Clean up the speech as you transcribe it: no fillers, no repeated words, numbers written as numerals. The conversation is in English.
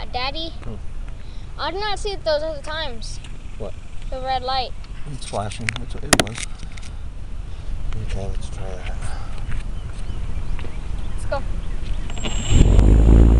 Daddy, I did not see it those other times. What? The red light. It's flashing. It was. Okay, let's try that. Let's go.